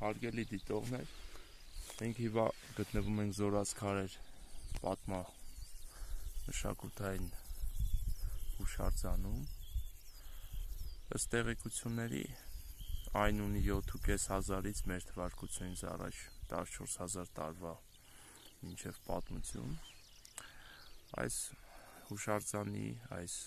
Հարգելի դիտողներ, մենք հիմա գտնվում ենք Զորացքարեր պատմա մշակութային հուշարձանում։ Ըստ տեղեկությունների այն ունի 7.500-ից մեր թվարկությունից առաջ 14,000 տարվա մինչև պատմություն։ Այս հուշարձանի, այս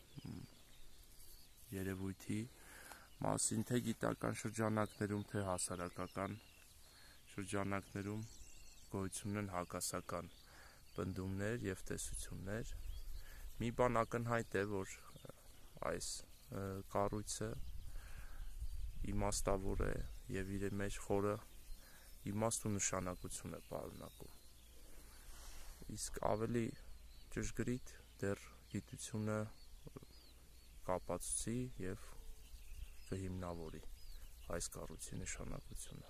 երևույթի մասին թե գիտական շրջանակներում, թե հասարակական շրջանակներում գոյություն ունեն հակասական պնդումներ և տեսություններ։ Մի բան ակնհայտ է, որ այս կառույցը իմաստավոր է և իր մեջ խորը իմաստ ու նշանակություն է պարունակում։ Իսկ ավելի ճշգրիտ դեռ գիտությունը կապացուցի և կհիմնավորի այս կառույցի նշանակությունը։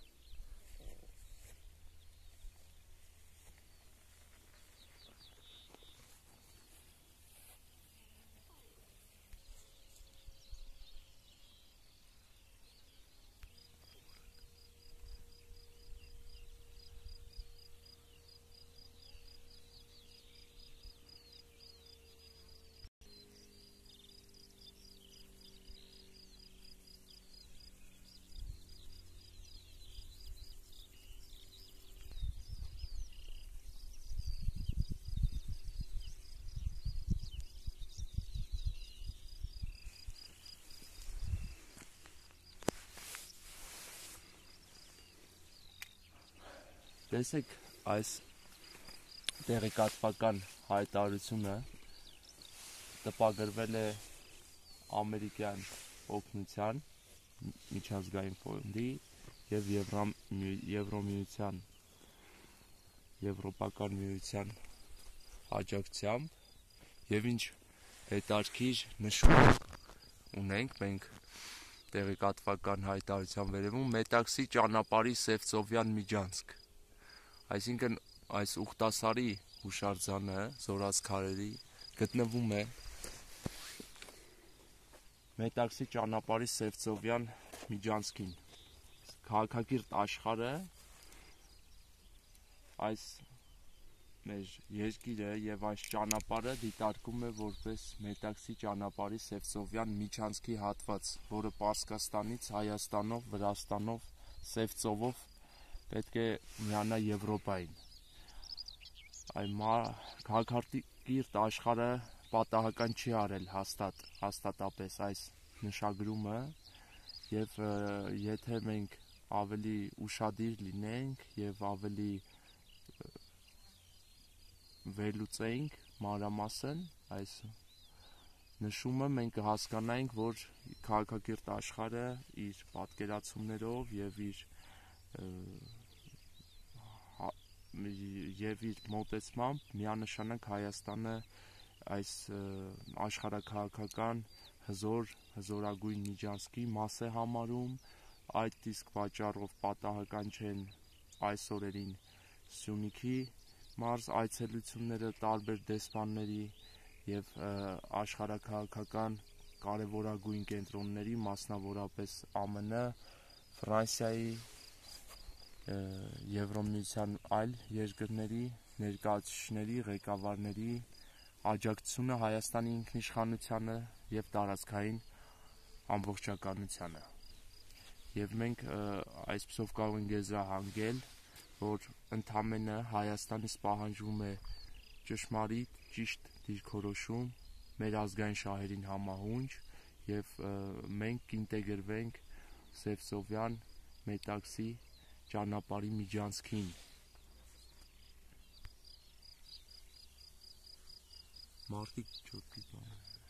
Տեսեք այս տեղեկատվական հայտարարությունը տպագրվել է ամերիկյան օգնության միջազգային ֆոնդի և Եվրոմիության Եվրոպական միության աջակցությամբ և ինչ հետաքրքիր նշում ունենք մենք տեղեկատվական հայտարարության վերևում Մետաքսի ճանապարհի Սևծովյան միջանցք։ Այսինքն այս Ուխտասարի հուշարձանը Զորացքարերի գտնվում է Մետաքսի ճանապարհի Սևծովյան միջանցքին։ Քաղաքակիրթ աշխարհը այս մեր երկիրը և այս ճանապարհը դիտարկում է որպես Մետաքսի ճանապարհի Սևծովյան միջանցքի հատված, որը Պարսկաստանից Հայաստանով, Վրաստանով, Սևծովով պետք է միանա Եվրոպային։ Քաղաքակիրթ աշխարհը պատահական չի արել հաստատապես այս նշագրումը և եթե մենք ավելի ուշադիր լինենք և ավելի վերլուծենք մանրամասն այս նշումը, մենք կհասկանանք, որ քաղաքակիրթ աշխարհը իր պատկերացումներով և իր մոտեցմամբ միանշանակ Հայաստանը այս աշխարհաքաղաքական հզորագույն միջանցքի մաս է համարում, այդ իսկ պատճառով պատահական չեն այս օրերին Սյունիքի մարզ այցելությունները տարբեր դեսպանների և աշխարհաքաղաքական կարևորագույն կենտրոնների, մասնավորապես ԱՄՆ, Ֆրանսիայի, Եվրոմիության այլ երկրների ներկայացուցիչների, ղեկավարների աջակցությունը Հայաստանի ինքնիշխանությանը և տարածքային ամբողջականությանը։ Եվ մենք այսպիսով կարող ենք եզրահանգել, որ ընդամենը Հայաստանից պահանջվում է ճշմարիտ, ճիշտ դիրքորոշում, մեր ազգային շահերին համահունչ և մենք կինտեգրվենք Սևծովյան Մետաքսի ճանապարհի միջանցքին։ Մարդիկ չոտքի բան